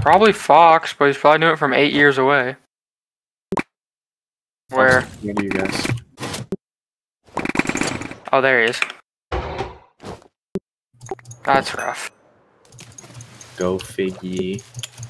Probably Fox, but he's probably doing it from 8 years away. Where? Where do you guys? Oh, there he is. That's rough. Go figgy.